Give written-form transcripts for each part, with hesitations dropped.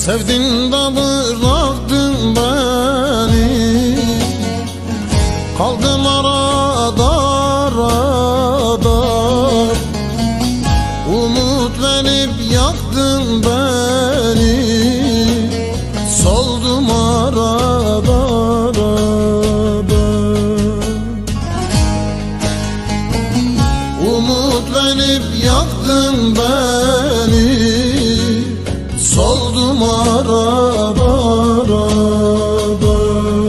Sevdin de bıraktın beni, kaldım arada arada. Umut verip yaktın beni, soldum arada arada. Umut verip yaktın beni, soldum arada arada.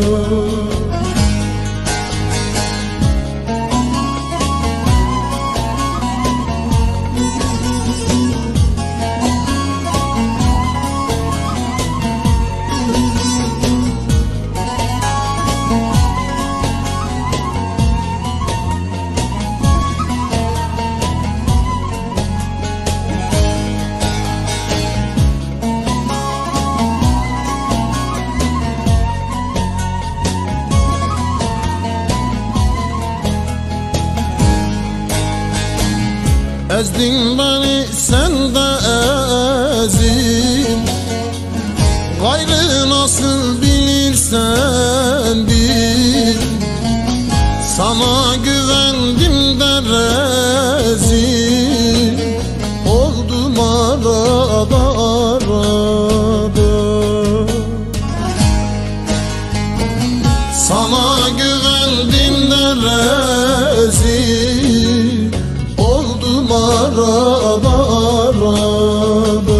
Ezdin beni sen de ezin, gayrı nasıl bilirsen bil. Sana güvendim de rezil oldum arada arada. Sana güvendim de rezil oldum arada arada.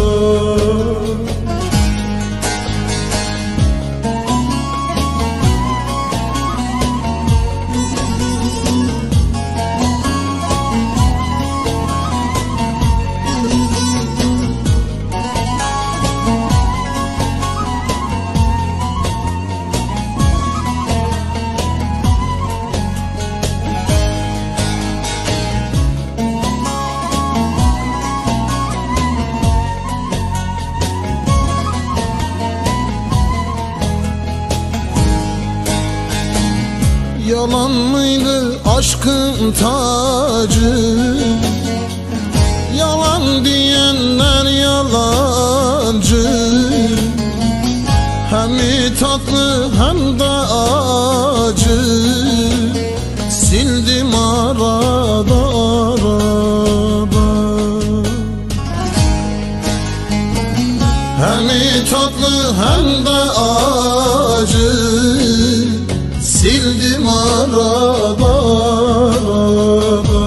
Yalan mıydı aşkın tacı? Yalan diyenler yalancı. Hem tatlı hem de acı, sildim arada arada. Hem tatlı hem de acı, sildim arada arada.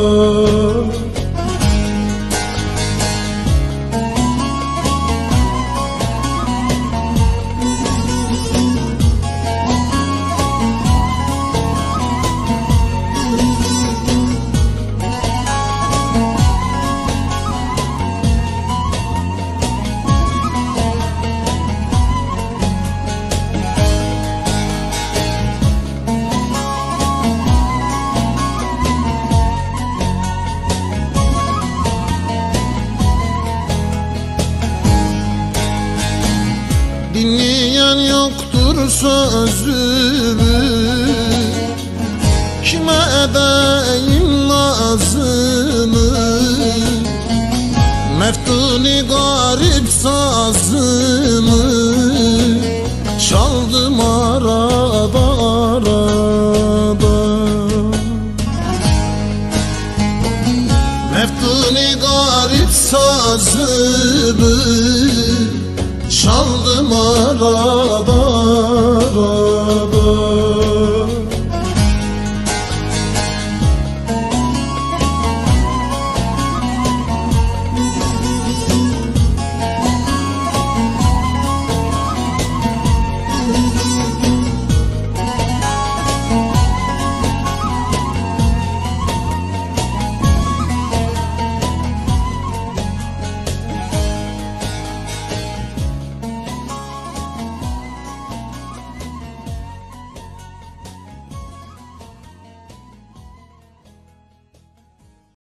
Dinleyen yoktur sözümü, kime edeyim nazımı? Meftuni garip sazımı, çaldım arada arada. Meftuni garip sazımı, çaldım arada